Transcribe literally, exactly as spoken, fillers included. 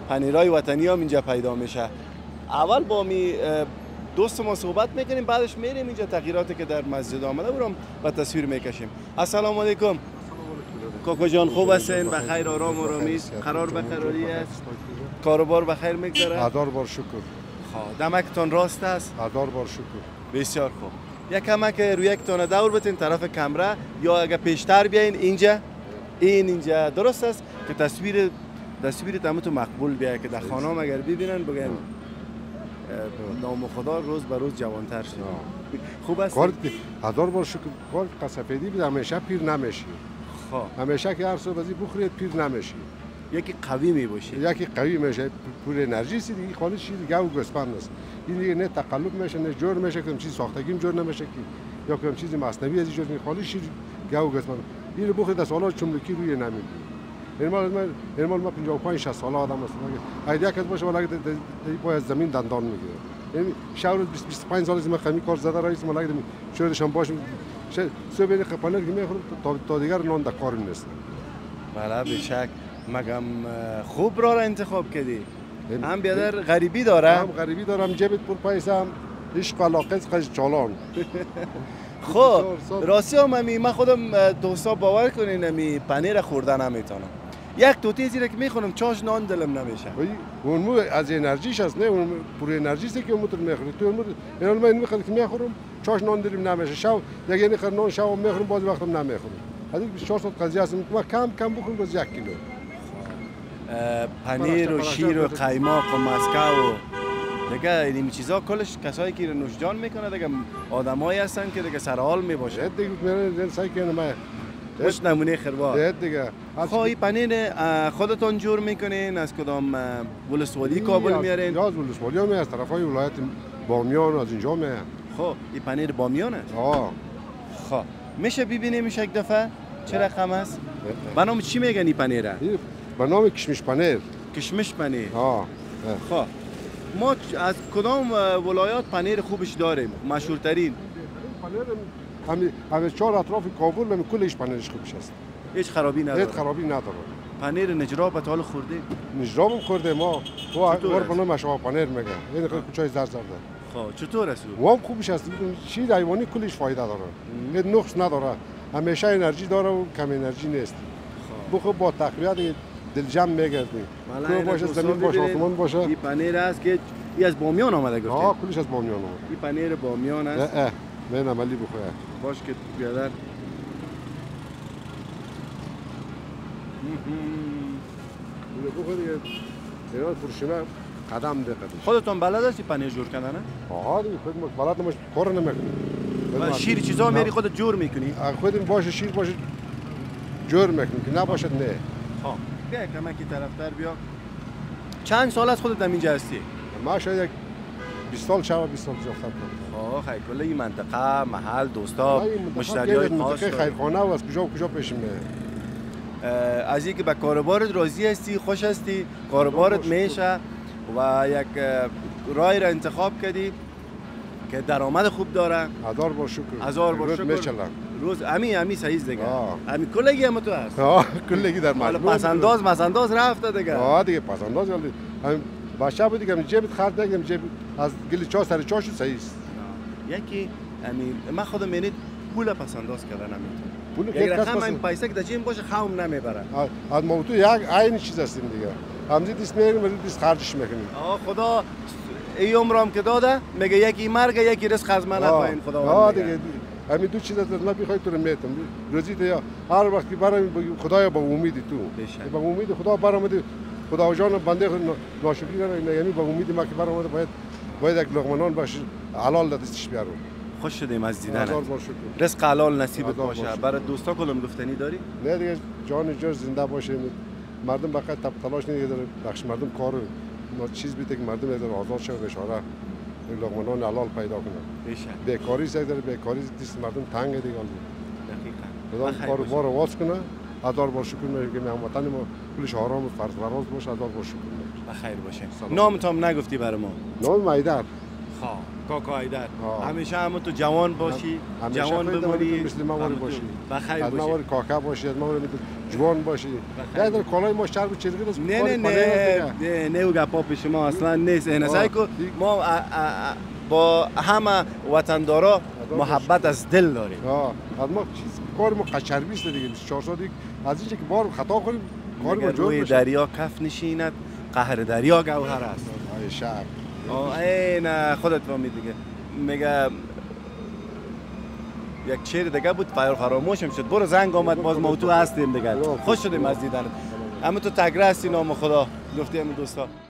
پنیرای وطنی هم اینجا پیدا میشه. اول با می دوست ما صحبت میکنیم، بعدش میریم اینجا تغییراتی که در مسجد آمده برام و تصویر میکشیم. السلام علیکم. کاکا جان خوب هستین؟ بخیر آرام و آرامیز؟ قرار به قراری است؟ کاروبار بخیر میگذره؟ هزار بار شکر. خب دمکتون راست است؟ هزار بار شکر. بسیار خوب. یک کمک روی یک تانه دور بتین طرف کمره یا اگه پیشتر بیاین اینجا، این اینجا درست است که تصویر تصویر تمام مقبول بیاید که در خانه اگر ببینن بگن نام خدا روز به روز جوانتر شد. خوب است. کار هزار بار شکر. کار قصفیدی بود همیشه پیر نمیشی. خب همیشه که هر صبح بازی بخورید پیر نمیشی. یکی قوی می باشه. یکی قوی میشه، پول انرژی سی دیگه خالص چیز دیگه و گسپند است. این دیگه نه تقلب میشه نه جور میشه که چیز ساختگیم جور نمیشه که یا که چیز مصنوعی از جور می خالص چیز گاو گسپند. این رو بخورید از سالات چملکی روی نمیگی. این مال من این مال ما پنجاه و پنج شصت ساله آدم هستم. اگه یک باشه ولی پای از زمین دندان میگیره. یعنی شاور بیست بیست و پنج سال از من خمی کار زده رئیس ملاک شورشم باش سه بری خپانر که میخورم تا تا دیگر نان در کار نیست. بله بشک. مگم خوب را, را انتخاب کردی. هم بیادر غریبی داره. هم غریبی دارم جیبت پر پیسه هم عشق علاقه قش چالان. خب راستی هم امی من خودم دوستا باور کنین امی پنیر خوردن نمیتونم. یک توتی زیرا که میخونم چاش نان دلم نمیشه. اون مو از انرژیش است نه اون پر انرژی است که اون تو میخوری. تو اون اینا من میخوام که میخورم چاش نان دلم نمیشه. شو یک یعنی خر نان شو میخورم باز وقتم نمیخورم. حالا بیست و چهار ساعت قضیه است ما کم کم بخورم باز یک کیلو. پنیر و شیر و قیماق و مسکو و دیگه این چیزا کلش کسایی که نوشجان میکنه دیگه آدمایی هستن که دیگه سرحال میباشه. دیگه میرن سعی کنه ما خوش نمونه خربار. دیگه خب این پنیر خودتون جور میکنین از کدام ولسوالی کابل میارین؟ از ولسوالی هم از طرفای ولایت بامیان از اینجا میاد. خب این پنیر بامیان است؟ آه. خب میشه ببینیم میشه یک دفعه چه رقم است؟ به نام چی میگن این پنیره؟ به نام کشمش پنیر. کشمش پنیر. آه. خب ما از کدام ولایات پنیر خوبش داریم؟ مشهورترین؟ پنیر همین همین چهار اطراف کابل هم کلش پنیرش خوبش است. هیچ خرابی نداره. هیچ خرابی نداره. پنیر نجراب به حال خورده؟ نجراب هم خورده ما. و اور بنا مشوا پنیر میگن. این کوچای زرد زرد. خب چطور است؟ و هم خوبش است. شیر حیوانی کلش فایده داره. هیچ نقص نداره. همیشه انرژی داره و کم انرژی نیست. بخو با تقویت دل جمع میگردی. تو باشه زمین باشه آسمان باشه. این پنیر است که ای از بامیان آمده گفتی؟ آه کلش از بامیان آمده. این پنیر بامیان است. اه اه من عملی بخوره. باش که بیادر. بخو دیگه اینا پرشینه قدم ده قدم. خودتون بلد هستی پنیر جور کردن؟ آها دیگه خود بلد نمیش کار نمیکنی. و شیر چیزا میری خودت جور میکنی؟ خودم باشه شیر باشه جور میکنی که نباشد نه. ها بیا کمکی طرفدار بیا. چند سال از خودت اینجا هستی؟ ما شاید بیست سال شما بیست سال زیادتر کنم. آه خیلی کل این منطقه محل دوستا مشتریای خاص خیرخانه و از کجا و کجا پیش میاد. از اینکه به کاروبارت راضی هستی خوش هستی کاروبارت میشه و یک رای را انتخاب کردی که درآمد خوب داره. هزار بار شکر. هزار بار شکر. میچلن. روز امی امی صحیح دیگه. امی کلگی هم تو هست. آه کلگی در مال پس انداز پس انداز رفته دیگه. آه دیگه پس انداز ولی هم باشه بود دیگه جیبت خرد نگم جیب از گلی چا سر چاشو صحیح است. یکی امی من خودم میرید پول پس انداز کردن نمیتونم. پول یک رقم این پیسه که در جیب باشه خوام نمیبره. از موضوع یک عین چیز هستیم دیگه. همزی دیس میگیم ولی دیس خرجش میکنیم. آه خدا ای عمرم که داده میگه یکی مرگ یکی رزق از من نخواهین خدا. آه دیگه همین دو چیز از من بخوای تو رو میتم روزی تو یا هر وقتی برام خدایا با امیدی تو با امید خدا برام خدا جان بنده ناشکری نه یعنی با امید ما که برام باید باید یک لقمه نان باشه حلال دستش بیارم. خوش شدیم از دیدنت. رزق حلال نصیبت باشه. برای دوستا کلم گفتنی داری؟ نه دیگه جان جور زنده باشه مردم بخاطر تب تلاش نگه داره بخش مردم کار ما چیز بیته که مردم از آزاد شه بشاره لقمه نان حلال پیدا کنه. بیکاری زیاد داره بیکاری دست مردم تنگ دیگه. دقیقاً. خدا کاروبار واس کنه. هزار بار شکر میگم که هموطن ما کلش آرام و فرز فراز باشه. هزار بار شکر. بخیر باشه. نامتون نگفتی برای ما؟ نام مایدر. خواه کاکا حیدر آه. همیشه هم تو جوان باشی همیشه جوان خیلی بمونی مثل ما واری باشی بخیر از ما باشی واری کاکا باشی از ما واری جوان باشی بخیر. در کالای ما چرب و چرگی است نه نه نه نه نه او گپا پیش ما اصلا نیست این سعی کو ما ا- ا- ا- با همه وطندارا محبت از دل داریم آه از ما چیز کار ما قچربی است دیگه بیست و چهار سال دیگه از اینجا که بار خطا کنیم کار ما مگر جور روی بشه دریا کف نشیند قهر دریا گوهر است آه شعب آه، این خودت فهمید دیگه میگه یک شعر دیگه بود فر فراموشم شد برو زنگ آمد باز ما و تو هستیم دیگه خوش شدیم از دیدنت اما تو تگره هستی نام خدا گفتی همین دوستا